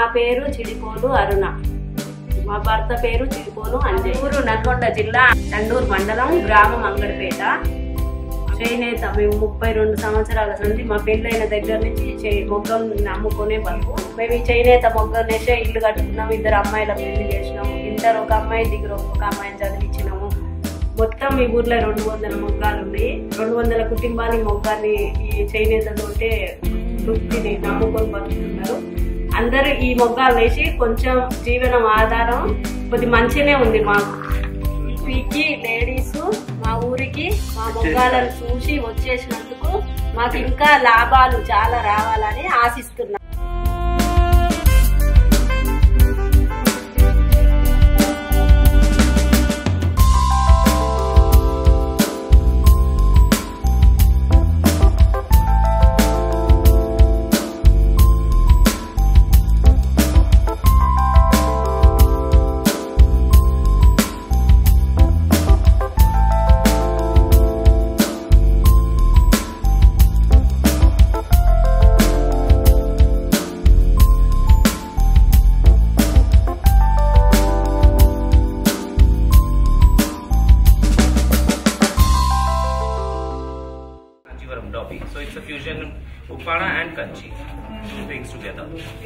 పేరు చిడిపోలు అరుణ, మా భర్త పేరు చిడిపోలు అంజయ్. ఊరు నల్గొండ జిల్లా తండూరు మండలం, గ్రామం అంగడిపేట. చేనేత మేము 32 సంవత్సరాల నుండి మా పెళ్ళైన దగ్గర నుంచి మొగ్గం అమ్ముకునే బతుకు. మేము ఈ చేనేత మొగ్గం వేసే ఇల్లు కట్టుకున్నాము. 2 అమ్మాయిల పెళ్లి చేసినాము. ఇంటర్ ఒక అమ్మాయి, డిగ్రీ ఒక అమ్మాయిని చదివించినాము. మొత్తం ఈ ఊర్లో 200 మొగ్గాలు ఉన్నాయి. 200 కుటుంబాన్ని మొగ్గాన్ని ఈ చేనేతతోటే వృత్తిని నమ్ముకొని బతుకుతున్నారు. అందరూ ఈ మొగ్గాలు వేసి కొంచెం జీవనం ఆధారం కొద్ది మంచిగానే ఉంది మాకు. పీకి లేడీస్ మా ఊరికి మా మొగ్గాలను చూసి వచ్చేసినందుకు మాకు ఇంకా లాభాలు చాలా రావాలని ఆశిస్తున్నాం. So it's a fusion Upara and Kanchi, 2 things together.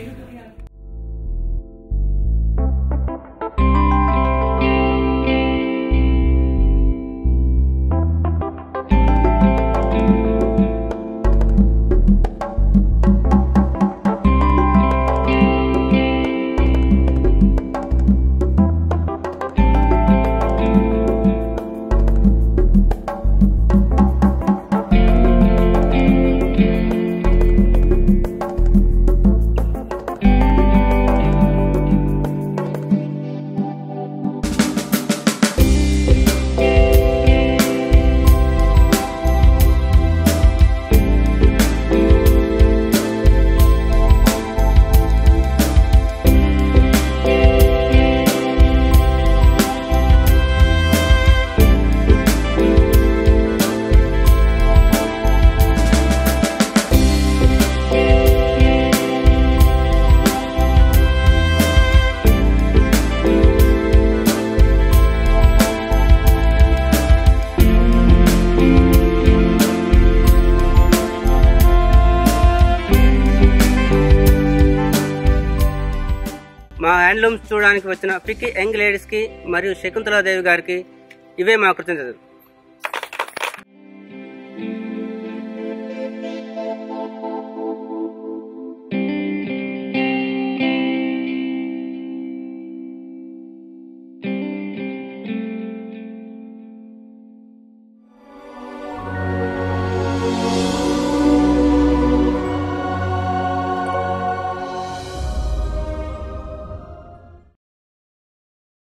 మా హ్యాండ్లూమ్స్ చూడడానికి వచ్చిన పికి యంగ్ లేడీస్ కి మరియు శకుంతలాదేవి గారికి ఇవే మా కృతజ్ఞతలు.